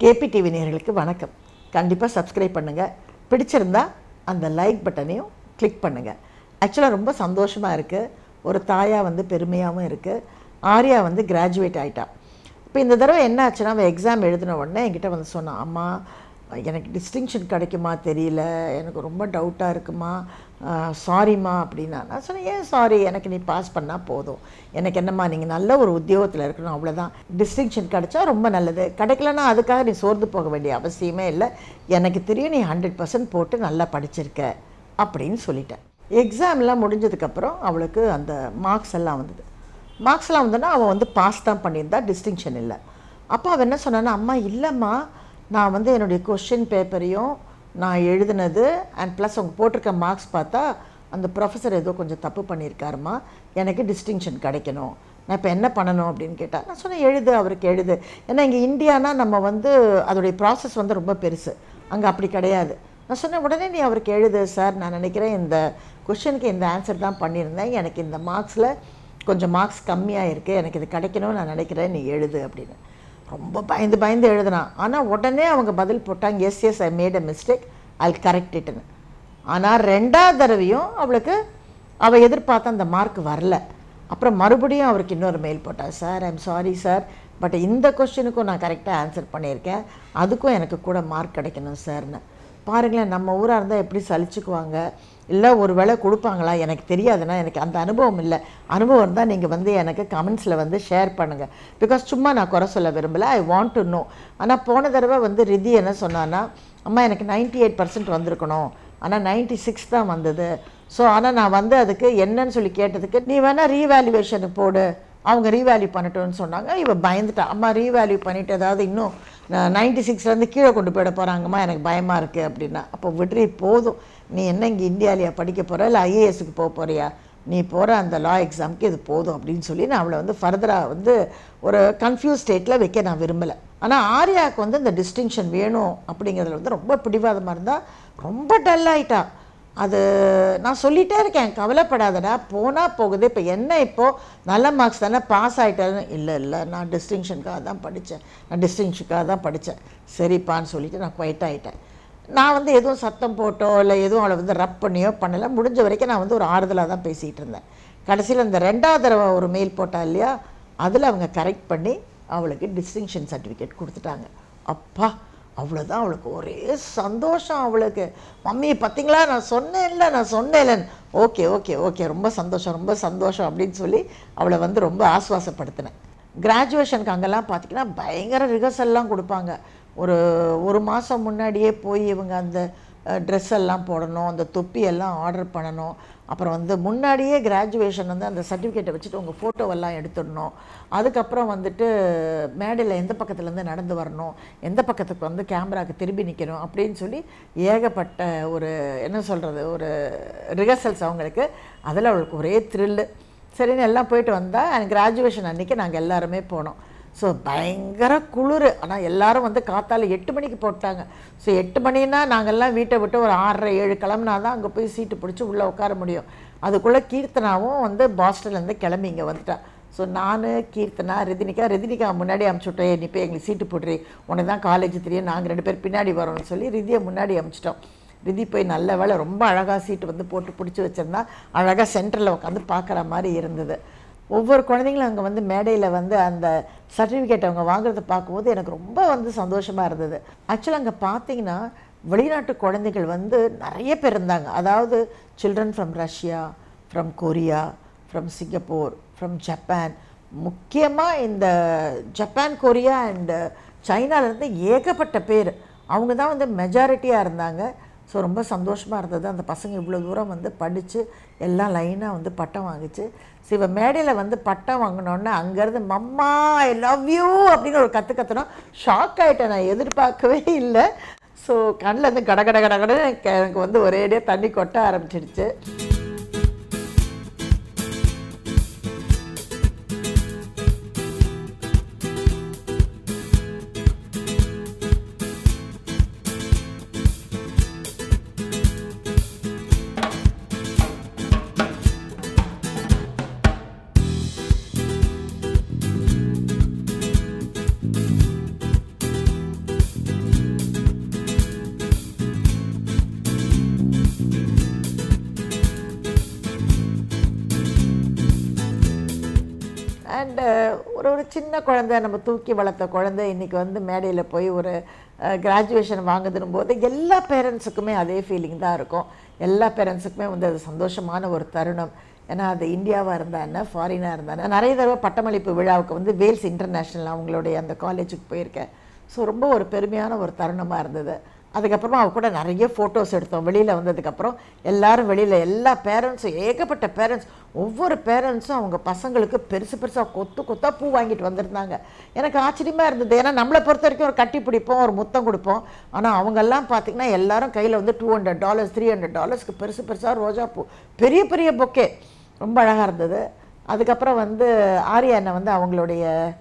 KP TV நேயர்களுக்கு வணக்கம். கண்டிப்பாக சப்ஸ்கிரைப் பண்ணுங்கள். பிடிச்சிருந்தா அந்த லைக் பட்டனையும் கிளிக் பண்ணுங்கள். ஆக்சுவலாக ரொம்ப சந்தோஷமாக இருக்குது. ஒரு தாயாக வந்து பெருமையாகவும் இருக்குது. ஆர்யா வந்து கிராஜுவேட் ஆகிட்டா. இப்போ இந்த தடவை என்ன ஆச்சுன்னா, அவள் எக்ஸாம் எழுதின உடனே என்கிட்ட வந்து சொன்னான், அம்மா எனக்கு டிஸ்டிங்ஷன் கிடைக்குமா தெரியல, எனக்கு ரொம்ப டவுட்டாக இருக்குமா, சாரிம்மா அப்படின்னா. நான் சொன்னேன், ஏன் சாரி, எனக்கு நீ பாஸ் பண்ணால் போதும், எனக்கு என்னம்மா, நீங்கள் நல்ல ஒரு உத்தியோகத்தில் இருக்கணும், அவ்வளோதான். டிஸ்டிங்ஷன் கிடைச்சா ரொம்ப நல்லது, கிடைக்கலன்னா அதுக்காக நீ சோர்ந்து போக வேண்டிய அவசியமே இல்லை, எனக்கு தெரியும் நீ 100% போட்டு நல்லா படிச்சிருக்க அப்படின்னு சொல்லிட்டேன். எக்ஸாம்லாம் முடிஞ்சதுக்கப்புறம் அவளுக்கு அந்த மார்க்ஸ் எல்லாம் வந்ததுன்னா அவள் வந்து பாஸ் தான் பண்ணியிருந்தா, டிஸ்டிங்ஷன் இல்லை. அப்போ அவள் என்ன சொன்னான்னா, அம்மா இல்லைம்மா, நான் வந்து என்னுடைய கொஷின் பேப்பரையும் நான் எழுதுனது அண்ட் ப்ளஸ் அவங்க போட்டிருக்க மார்க்ஸ் பார்த்தா அந்த ப்ரொஃபஸர் ஏதோ கொஞ்சம் தப்பு பண்ணியிருக்காருமா, எனக்கு டிஸ்டிங்ஷன் கிடைக்கணும், நான் இப்போ என்ன பண்ணணும் அப்படின்னு கேட்டால், நான் சொன்னேன் எழுது, அவருக்கு எழுது. ஏன்னா இங்கே இந்தியானா நம்ம வந்து அதோடைய ப்ராசஸ் வந்து ரொம்ப பெருசு, அங்கே அப்படி கிடையாது. நான் சொன்னேன் உடனே நீ அவருக்கு எழுது, சார் நான் நினைக்கிறேன் இந்த கொஷனுக்கு இந்த ஆன்சர் தான் பண்ணியிருந்தேன், எனக்கு இந்த மார்க்ஸில் கொஞ்சம் மார்க்ஸ் கம்மியாக இருக்குது, எனக்கு இது கிடைக்கணும்னு நான் நினைக்கிறேன், நீ எழுது அப்படின்னு. ரொம்ப பயந்து எழுதுனான். ஆனால் உடனே அவங்க பதில் போட்டாங்க, yes I made a mistake, I correct இட்டுன்னு. ஆனால் ரெண்டாவது தடவையும் அவள் எதிர்பார்த்த அந்த மார்க் வரல. அப்புறம் மறுபடியும் அவருக்கு இன்னொரு மெயில் போட்டாள், sir I'm sorry sir, but இந்த கொஸ்டினுக்கும் நான் கரெக்டாக ஆன்சர் பண்ணியிருக்கேன், அதுக்கும் எனக்கு கூட மார்க் கிடைக்கணும் சார்னு. பாருங்களேன், நம்ம ஊராக இருந்தால் எப்படி சலிச்சுக்குவாங்க, இல்லை ஒரு வேளை கொடுப்பாங்களா எனக்கு தெரியாதுன்னா, எனக்கு அந்த அனுபவம் இல்லை. அனுபவம் இருந்தால் நீங்கள் வந்து எனக்கு கமெண்ட்ஸில் வந்து ஷேர் பண்ணுங்கள். பிகாஸ் சும்மா நான் குறை சொல்ல விரும்பலை, ஐ வாண்ட் டு நோ. ஆனால் போன தடவை வந்து ரிதி என்ன சொன்னான்னா, அம்மா எனக்கு 98% வந்திருக்கணும், ஆனால் 96 தான் வந்தது. ஸோ ஆனால் நான் வந்து அதுக்கு என்னன்னு சொல்லி கேட்டதுக்கு, நீ வேணால் ரீவேல்யூவேஷனு போடு, அவங்க ரீவேல்யூ பண்ணட்டும்னு சொன்னாங்க. இவள் பயந்துட்டா, அம்மா ரீவேல்யூ பண்ணிவிட்டு ஏதாவது இன்னும் 96 கீழே கொண்டு போயிட போகிறாங்கம்மா, எனக்கு பயமாக இருக்குது அப்படின்னா. அப்போ விட்ரி, போதும், நீ என்ன இங்கே இந்தியாவிலையா படிக்க போகிற, இல்லை ஐஏஎஸ்க்கு போக போகிறியா, நீ போகிற அந்த லா எக்ஸாமுக்கு இது போதும் அப்படின்னு சொல்லி நான் அவளை வந்து ஃபர்தராக வந்து ஒரு கன்ஃபியூஸ் ஸ்டேட்டில் வைக்க நான் விரும்பலை. ஆனால் ஆர்யாவுக்கு வந்து இந்த டிஸ்டிங்ஷன் வேணும் அப்படிங்கிறதுல வந்து ரொம்ப பிடிவாதமாக இருந்தால் ரொம்ப டல்லாயிட்டா. அது நான் சொல்லிகிட்டே இருக்கேன், கவலைப்படாதடா, போனால் போகுது, இப்போ என்ன, இப்போது நல்ல மார்க்ஸ் தானே, பாஸ் ஆகிட்டாருன்னு. இல்லை நான் டிஸ்டிங்ஷனுக்காக தான் படித்தேன், சரிப்பான்னு சொல்லிவிட்டு நான் குவைட் ஆகிட்டேன். நான் வந்து எதுவும் சத்தம் போட்டோ இல்லை எதுவும் அவளை வந்து ரப் பண்ணியோ பண்ணலை. முடிஞ்ச வரைக்கும் நான் வந்து ஒரு ஆறுதலாக தான் பேசிகிட்டு இருந்தேன். கடைசியில் இந்த ரெண்டாவது தடவை ஒரு மெயில் போட்டா இல்லையா, அதில் அவங்க கரெக்ட் பண்ணி அவளுக்கு டிஸ்டிங்ஷன் சர்டிஃபிகேட் கொடுத்துட்டாங்க. அப்பா, அவ்வளோதான், அவளுக்கு ஒரே சந்தோஷம். அவளுக்கு, மம்மி பார்த்தீங்களா நான் சொன்னேன்லன்னு, ஓகே ரொம்ப சந்தோஷம் அப்படின்னு சொல்லி அவளை வந்து ரொம்ப ஆஸ்வாசப்படுத்தினேன். கிராஜுவேஷனுக்கு அங்கெல்லாம் பார்த்திங்கன்னா பயங்கர ரிஹர்சல்லாம் கொடுப்பாங்க. ஒரு மாதம் முன்னாடியே போய் இவங்க அந்த ட்ரெஸ் எல்லாம் போடணும், அந்த தொப்பியெல்லாம் ஆர்டர் பண்ணணும். அப்புறம் வந்து முன்னாடியே கிராஜுவேஷன் வந்து அந்த சர்டிஃபிகேட்டை வச்சுட்டு உங்கள் ஃபோட்டோவெல்லாம் எடுத்துடணும். அதுக்கப்புறம் வந்துட்டு மேடையில் எந்த பக்கத்துலேருந்து நடந்து வரணும், எந்த பக்கத்துக்கு வந்து கேமராவுக்கு திரும்பி நிற்கணும் அப்படின்னு சொல்லி ஏகப்பட்ட ஒரு ஒரு ரிஹர்சல்ஸ் அவங்களுக்கு. அதில் அவளுக்கு ஒரே த்ரில்லு. சரின்னு எல்லாம் போயிட்டு வந்தால் கிராஜுவேஷன் அன்றைக்கி நாங்கள் எல்லாருமே போனோம். ஸோ பயங்கர குளிர். ஆனால் எல்லோரும் வந்து காத்தால 8 மணிக்கு போட்டாங்க. ஸோ 8 மணின்னா நாங்கள்லாம் வீட்டை விட்டு ஒரு 6:30-7 கிளம்புனா தான் அங்கே போய் சீட்டு பிடிச்சி உள்ளே உட்கார முடியும். அதுக்குள்ளே கீர்த்தனாவும் வந்து பாஸ்டன்லேருந்து கிளம்பி இங்கே வந்துட்டா. ஸோ நான், கீர்த்தனா, ரிதினிகா முன்னாடி அமுச்சுட்டோம், நீ போய் எங்களுக்கு சீட்டு போட்டுரு, உனக்கு தான் காலேஜ் தெரியும், நாங்கள் 2 பேர் பின்னாடி வரோம்னு சொல்லி ரிதியை முன்னாடி அமுச்சிட்டோம். ரிதி போய் நல்ல வேலை ரொம்ப அழகாக சீட்டு வந்து போட்டு பிடிச்சி வச்சுருந்தா, அழகாக சென்டரில் உட்காந்து பார்க்குற மாதிரி இருந்தது. ஒவ்வொரு குழந்தைங்களும் அங்கே வந்து மேடையில் வந்து அந்த சர்டிஃபிகேட் அவங்க வாங்குறத பார்க்கும்போது எனக்கு ரொம்ப வந்து சந்தோஷமாக இருந்தது. ஆக்சுவலாக அங்கே பார்த்தீங்கன்னா வெளிநாட்டு குழந்தைகள் வந்து நிறைய பேர் இருந்தாங்க. அதாவது children from Russia, from Korea, from Singapore, from Japan. முக்கியமாக இந்த ஜப்பான், கொரியா அண்டு சைனாவிலேருந்து ஏகப்பட்ட பேர், அவங்க தான் வந்து மெஜாரிட்டியாக இருந்தாங்க. ஸோ ரொம்ப சந்தோஷமாக இருந்தது. அந்த பசங்க இவ்வளோ தூரம் வந்து படித்து எல்லாம் லைனாக வந்து பட்டம் வாங்கிச்சு. ஸோ இவ மேடையில் வந்து பட்டம் வாங்கினோன்னே அங்கேருந்து மம்மா ஐ லவ் யூ அப்படின்னு ஒரு கற்றுனோம். ஷாக் ஆகிட்டேன், நான் எதிர்பார்க்கவே இல்லை. ஸோ கண்ணில் இருந்து கடகடன்னு எனக்கு வந்து ஒரேடியாக தண்ணி கொட்ட ஆரம்பிச்சிடுச்சு. அண்டு ஒரு சின்ன குழந்தை, நம்ம தூக்கி வளர்த்த குழந்தை இன்றைக்கி வந்து மேடையில் போய் ஒரு கிராஜுவேஷன் வாங்குதுன்னும் போது எல்லா பேரண்ட்ஸுக்குமே அதே ஃபீலிங் தான் இருக்கும். எல்லா பேரண்ட்ஸுக்குமே வந்து அது சந்தோஷமான ஒரு தருணம். ஏன்னா அது இந்தியாவாக இருந்தால் என்ன, ஃபாரினாக இருந்தால் என்ன. நிறைய தடவை பட்டமளிப்பு விழாவுக்கு வந்து வேல்ஸ் இன்டர்நேஷ்னல் அவங்களுடைய அந்த காலேஜுக்கு போயிருக்கேன். ஸோ ரொம்ப ஒரு பெருமையான ஒரு தருணமாக இருந்தது. அதுக்கப்புறமா அவ கூட நிறைய ஃபோட்டோஸ் எடுத்தோம். வெளியில் வந்ததுக்கப்புறம் எல்லோரும் வெளியில் எல்லா பேரண்ட்ஸும், ஏகப்பட்ட பேரண்ட்ஸ், ஒவ்வொரு பேரண்ட்ஸும் அவங்க பசங்களுக்கு பெருசு பெருசாக கொத்தாக பூ வாங்கிட்டு வந்திருந்தாங்க. எனக்கு ஆச்சரியமாக இருந்தது. ஏன்னா நம்மளை பொறுத்த வரைக்கும் ஒரு கட்டி பிடிப்போம், ஒரு முத்தம் கொடுப்போம். ஆனால் அவங்கெல்லாம் பார்த்திங்கன்னா எல்லாரும் கையில் வந்து $200 $300 பெருசு பெருசாக ரோஜா பூ, பெரிய பெரிய பொக்கே, ரொம்ப அழகாக இருந்தது. அதுக்கப்புறம் வந்து ஆர்யா என்னை வந்து அவங்களுடைய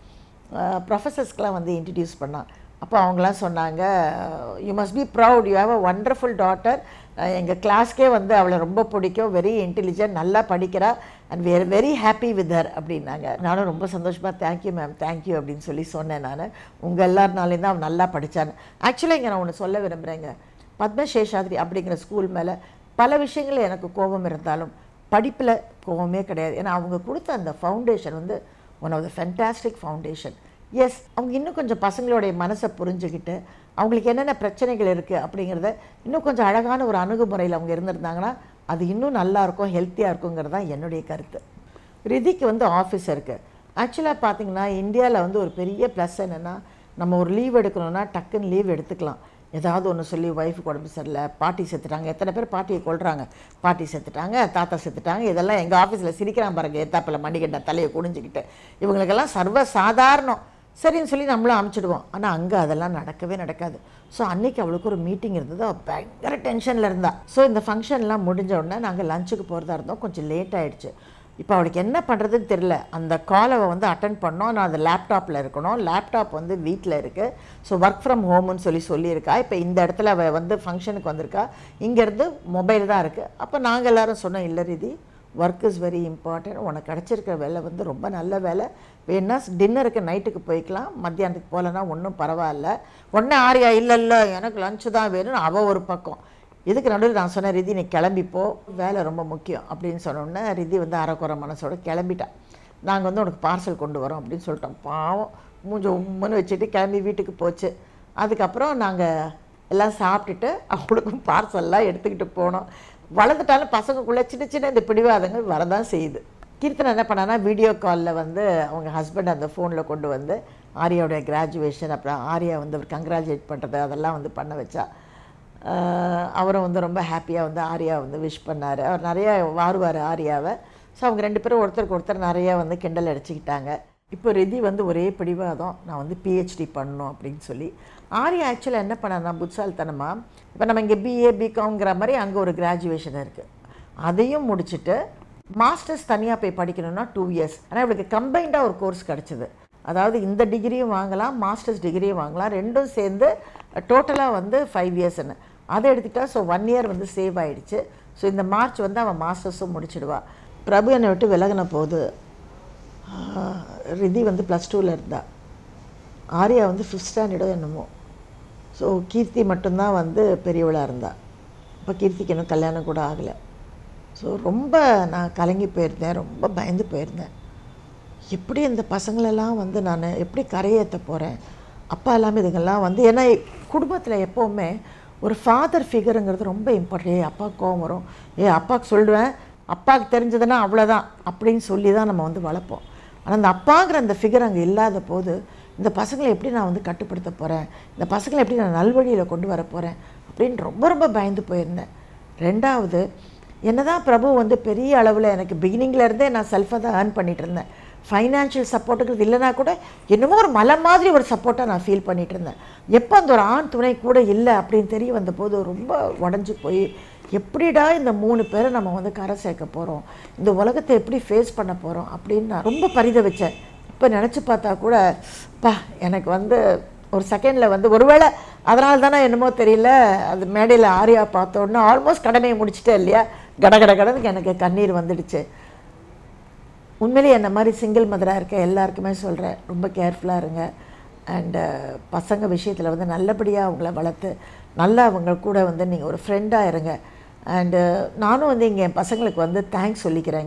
ப்ரொஃபஸர்ஸ்க்கெலாம் வந்து இன்ட்ரடியூஸ் பண்ணான். அப்போ அவங்களாம் சொன்னாங்க, you must be proud, you have a wonderful daughter. எங்கள் கிளாஸ்க்கே வந்து அவளை ரொம்ப பிடிக்கும், வெரி இன்டெலிஜென்ட், நல்லா படிக்கிறா, and we are very happy with her அப்படின்னாங்க. நானும் ரொம்ப சந்தோஷமாக தேங்க்யூ மேம், தேங்க்யூ அப்படின்னு சொல்லி சொன்னேன். நான் உங்கள் எல்லாருனாலேயும் தான் அவன் நல்லா படித்தான்னு. ஆக்சுவலாக இங்கே நான் ஒன்று சொல்ல விரும்புகிறேங்க. பத்மசேஷாத்ரி அப்படிங்கிற ஸ்கூல் மேலே பல விஷயங்கள் எனக்கு கோபம் இருந்தாலும் படிப்பில் கோபமே கிடையாது. ஏன்னா அவங்க கொடுத்த அந்த ஃபவுண்டேஷன் வந்து one of the fantastic foundation. Yes, அவங்க இன்னும் கொஞ்சம் பசங்களுடைய மனசை புரிஞ்சுக்கிட்டு அவங்களுக்கு என்னென்ன பிரச்சனைகள் இருக்குது அப்படிங்கிறத இன்னும் கொஞ்சம் அழகான ஒரு அணுகுமுறையில் அவங்க இருந்திருந்தாங்கன்னா அது இன்னும் நல்லாயிருக்கும், ஹெல்த்தியாக இருக்குங்கிறது தான் என்னுடைய கருத்து. ரிதிக்கு வந்து ஆஃபீஸ் இருக்குது. ஆக்சுவலாக பார்த்திங்கன்னா இந்தியாவில் வந்து ஒரு பெரிய ப்ளஸ் என்னென்னா, நம்ம ஒரு லீவ் எடுக்கணும்னா டக்குன்னு லீவ் எடுத்துக்கலாம். ஏதாவது ஒன்று சொல்லி ஒய்ஃபுக்கு உடம்பு சரியில்லை, பாட்டி செத்துட்டாங்க, எத்தனை பேர் பாட்டியை கொள்கிறாங்க, பாட்டி செத்துட்டாங்க, தாத்தா செத்துட்டாங்க, இதெல்லாம் எங்கள் ஆஃபீஸில் சிரிக்கிறான் பாருங்க, ஏத்தாப்பில் மண்டிக்கிட்ட தலையை குனிஞ்சிக்கிட்டு. இவங்களுக்கெல்லாம் சர்வ சாதாரணம், சரின்னு சொல்லி நம்மளும் அமுச்சிடுவோம். ஆனால் அங்கே அதெல்லாம் நடக்கவே நடக்காது. ஸோ அன்றைக்கி அவளுக்கு ஒரு மீட்டிங் இருந்தது, அவள் பயங்கர டென்ஷனில் இருந்தா. ஸோ இந்த ஃபங்க்ஷன்லாம் முடிஞ்ச உடனே நாங்கள் லஞ்சுக்கு போகிறதா இருந்தோம். கொஞ்சம் லேட் ஆகிடுச்சு. இப்போ அவளுக்கு என்ன பண்ணுறதுன்னு தெரில. அந்த காலை வந்து அட்டன் பண்ணோம். நான் அந்த லேப்டாப்பில் இருக்கணும், லேப்டாப் வந்து வீட்டில் இருக்குது. ஸோ ஒர்க் ஃப்ரம் ஹோம்னு சொல்லியிருக்கா. இப்போ இந்த இடத்துல அவள் வந்து ஃபங்க்ஷனுக்கு வந்திருக்கா, இங்கேருந்து மொபைல் தான் இருக்குது. அப்போ நாங்கள் எல்லோரும் சொன்னோம், இல்லை ரீதி, ஒர்க் இஸ் வெரி இம்பார்ட்டன்ட், உனக்கு கிடச்சிருக்கிற வேலை வந்து ரொம்ப நல்ல வேலை, வேணா டின்னருக்கு நைட்டுக்கு போய்க்கலாம், மத்தியானத்துக்கு போகலன்னா ஒன்றும் பரவாயில்ல. உடனே ஆர்யா இல்லை எனக்கு லஞ்சு தான் வேணும்னு அவள் ஒரு பக்கம். இதுக்கு நடுவில் நான் சொன்னேன், ரிதி நீ கிளம்பிப்போ, வேலை ரொம்ப முக்கியம் அப்படின்னு சொன்னோன்னே ரிதி வந்து அரைக்குறை மனசோட கிளம்பிட்டான். நாங்கள் வந்து உனக்கு பார்சல் கொண்டு வரோம் அப்படின்னு சொல்லிட்டோம். பாவம் மூஞ்ச உம்முன்னு வச்சுட்டு கிளம்பி வீட்டுக்கு போச்சு. அதுக்கப்புறம் நாங்கள் எல்லாம் சாப்பிட்டுட்டு அவங்களுக்கும் பார்சல்லாம் எடுத்துக்கிட்டு போனோம். வளர்ந்துட்டாலும் பசங்களுக்குள்ளே சின்ன சின்ன இந்த பிடிவாதங்கள் வரதான் செய்யுது. கீர்த்தனை என்ன பண்ணான்னா, வீடியோ காலில் வந்து அவங்க ஹஸ்பண்ட் அந்த ஃபோனில் கொண்டு வந்து ஆர்யாவுடைய கிராஜுவேஷன், அப்புறம் ஆர்யா வந்து அவர் கங்க்ராச்சுலேட் பண்ணுறது அதெல்லாம் வந்து பண்ண வச்சா. அவரும் வந்து ரொம்ப ஹாப்பியாக வந்து ஆர்யா வந்து விஷ் பண்ணார். அவர் நிறையா வாருவார் ஆர்யாவை. ஸோ அவங்க ரெண்டு பேரும் ஒருத்தருக்கு ஒருத்தர் நிறையா வந்து கிண்டல் அடிச்சுக்கிட்டாங்க. இப்போ ரிதி வந்து ஒரே பிடிவாதம், நான் வந்து பிஹெச்டி பண்ணணும் அப்படின்னு சொல்லி. ஆர்யா ஆக்சுவலாக என்ன பண்ணான்னா புட்சால்தனமாக, இப்போ நம்ம இங்கே பிஏ பிகாம்ங்கிற மாதிரி அங்கே ஒரு கிராஜுவேஷன் இருக்குது, அதையும் முடிச்சுட்டு மாஸ்டர்ஸ் தனியாக போய் படிக்கணும்னா 2 years. ஆனால் இவளுக்கு கம்பைண்டாக ஒரு கோர்ஸ் கிடச்சிது. அதாவது இந்த டிகிரியும் வாங்கலாம், மாஸ்டர்ஸ் டிகிரியும் வாங்கலாம், ரெண்டும் சேர்ந்து டோட்டலாக வந்து 5 yearsன்னு அதை எடுத்துக்கிட்டா. ஸோ 1 year வந்து சேவ் ஆகிடுச்சு. ஸோ இந்த மார்ச் வந்து அவன் மாஸ்டர்ஸும் முடிச்சிடுவா. பிரபு என்னை விட்டு விலகின போது ரிதி வந்து +2 இருந்தா, ஆர்யா வந்து 5th standard என்னமோ. ஸோ கீர்த்தி மட்டும்தான் வந்து பெரியவளாக இருந்தா. இப்போ கீர்த்திக்கு இன்னும் கல்யாணம் கூட ஆகலை. ஸோ ரொம்ப நான் கலங்கி போயிருந்தேன், ரொம்ப பயந்து போயிருந்தேன். எப்படி இந்த பசங்களெல்லாம் வந்து நான் எப்படி கரையேற்ற போகிறேன், அப்பா எல்லாமே இதுங்கெல்லாம் வந்து. ஏன்னா குடும்பத்தில் எப்போவுமே ஒரு ஃபாதர் ஃபிகருங்கிறது ரொம்ப இம்பார்ட்டன்ட். அப்பாவுக்கு கோவம் வரும், அப்பாவுக்கு சொல்லுவேன், அப்பாவுக்கு தெரிஞ்சதுன்னா அவ்வளோதான் அப்படின்னு சொல்லி தான் நம்ம வந்து வளர்ப்போம். ஆனால் அந்த அப்பாங்கிற அந்த ஃபிகர் அங்கே இல்லாத போது இந்த பசங்களை எப்படி நான் வந்து கட்டுப்படுத்த போகிறேன், இந்த பசங்களை எப்படி நான் நல்வழியில் கொண்டு வர போகிறேன் அப்படின்னு ரொம்ப ரொம்ப பயந்து போயிருந்தேன். ரெண்டாவது, என்னதான் பிரபு வந்து பெரிய அளவில் எனக்கு பிகினிங்லேருந்தே நான் செல்ஃபாக தான் ஏர்ன் பண்ணிகிட்டு இருந்தேன். ஃபைனான்ஷியல் சப்போர்ட்டுங்கிறது இல்லைனா கூட என்னமோ ஒரு மலை மாதிரி ஒரு சப்போர்ட்டாக நான் ஃபீல் பண்ணிகிட்டு இருந்தேன். எப்போ அந்த ஒரு ஆண் துணை கூட இல்லை அப்படின்னு தெரிய வந்தபோது ரொம்ப உடஞ்சி போய், எப்படிடா இந்த 3 பேரை நம்ம வந்து கரை சேர்க்க போகிறோம், இந்த உலகத்தை எப்படி ஃபேஸ் பண்ண போகிறோம் அப்படின்னு நான் ரொம்ப பரிதவிச்சேன். இப்போ நினச்சி பார்த்தா கூட எனக்கு வந்து ஒரு செகண்டில் வந்து ஒருவேளை அதனால தானே என்னமோ தெரியல, அது மேடையில் ஆர்யா பார்த்தோன்னா ஆல்மோஸ்ட் கடமையை முடிச்சிட்டேன் இல்லையா, கடனுக்கு எனக்கு கண்ணீர் வந்துடுச்சு. உண்மையிலேயே என்ன மாதிரி சிங்கிள் மதராக இருக்க எல்லாருக்குமே சொல்கிறேன், ரொம்ப கேர்ஃபுல்லாக இருங்க. அண்டு பசங்க விஷயத்தில் வந்து நல்லபடியாக அவங்கள வளர்த்து நல்லா அவங்க கூட வந்து நீங்கள் ஒரு ஃப்ரெண்டாக இருங்க. அண்டு நானும் வந்து இங்கே என் பசங்களுக்கு வந்து தேங்க்ஸ் சொல்லிக்கிறேங்க.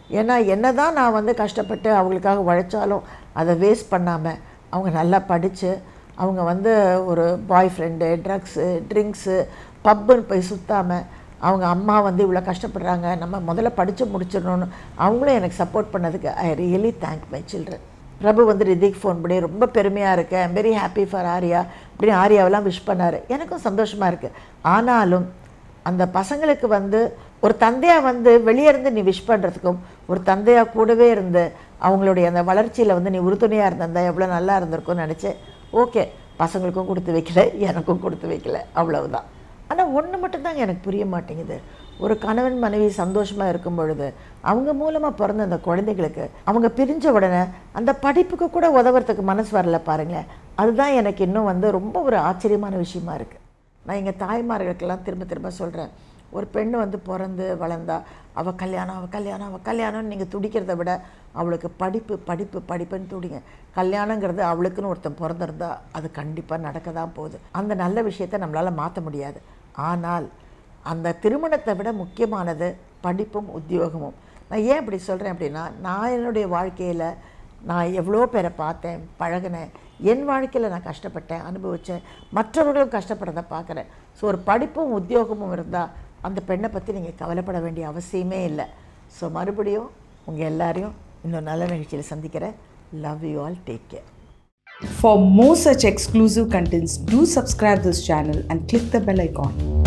ஏன்னா என்ன தான் நான் வந்து கஷ்டப்பட்டு அவங்களுக்காக உழைச்சாலும் அதை வேஸ்ட் பண்ணாமல் அவங்க நல்லா படித்து அவங்க வந்து ஒரு பாய் ஃப்ரெண்டு, ட்ரக்ஸு, ட்ரிங்க்ஸு, பப்புன்னு போய் சுற்றாமல் அவங்க அம்மா வந்து இவ்வளோ கஷ்டப்படுறாங்க, நம்ம முதல்ல படித்து முடிச்சிடணும்னு அவங்களும் எனக்கு சப்போர்ட் பண்ணதுக்கு I really thank my children. Prabhu வந்து ரிதிக் ஃபோன் பண்ணி ரொம்ப பெருமையாக இருக்கேன், I'm very happy for Arya அப்படின்னு ஆர்யாவெல்லாம் விஷ் பண்ணார். எனக்கும் சந்தோஷமாக இருக்குது. ஆனாலும் அந்த பசங்களுக்கு வந்து ஒரு தந்தையாக வந்து வெளியே இருந்து நீ விஷ் பண்ணுறதுக்கும் ஒரு தந்தையாக கூடவே இருந்து அவங்களுடைய அந்த வளர்ச்சியில் வந்து நீ உறுதுணையாக இருந்திருந்தா எவ்வளோ நல்லா இருந்திருக்கும்னு நினச்சேன். ஓகே, பசங்களுக்கும் கொடுத்து வைக்கல, எனக்கும் கொடுத்து வைக்கல, அவ்வளவுதான். ஆனால் ஒன்று மட்டும்தாங்க எனக்கு புரிய மாட்டேங்குது. ஒரு கணவன் மனைவி சந்தோஷமாக இருக்கும் பொழுது அவங்க மூலமாக பிறந்த அந்த குழந்தைகளுக்கு அவங்க பிரிஞ்ச உடனே அந்த படிப்புக்கு கூட உதவுறதுக்கு மனசு வரல பாருங்களேன். அதுதான் எனக்கு இன்னும் வந்து ரொம்ப ஒரு ஆச்சரியமான விஷயமா இருக்குது. நான் எங்கள் தாய்மார்களுக்கெல்லாம் திரும்ப திரும்ப சொல்கிறேன், ஒரு பெண்ணு வந்து பிறந்து வளர்ந்தா அவள் கல்யாணம்னு நீங்கள் துடிக்கிறத விட அவளுக்கு படிப்பு படிப்பு படிப்புன்னு துடிங்க. கல்யாணங்கிறது அவளுக்குன்னு ஒருத்தன் பிறந்திருந்தா அது கண்டிப்பாக நடக்க தான் போகுது. அந்த நல்ல விஷயத்தை நம்மளால் மாற்ற முடியாது. ஆனால் அந்த திருமணத்தை விட முக்கியமானது படிப்பும் உத்தியோகமும். நான் ஏன் இப்படி சொல்கிறேன் அப்படின்னா, நான் என்னுடைய வாழ்க்கையில் நான் எவ்வளோ பேரை பார்த்தேன், பழகினேன். என் வாழ்க்கையில் நான் கஷ்டப்பட்டேன், அனுபவித்தேன், மற்றவர்களும் கஷ்டப்படுறதை பார்க்குறேன். ஸோ ஒரு படிப்பும் உத்தியோகமும் இருந்தால் அந்த பெண்ணை பற்றி நீங்கள் கவலைப்பட வேண்டிய அவசியமே இல்லை. ஸோ மறுபடியும் உங்கள் எல்லாரையும் இன்னும் நல்ல நிகழ்ச்சியில் சந்திக்கிறேன். Love you all, take care. For more such exclusive contents, do subscribe this channel and click the bell icon.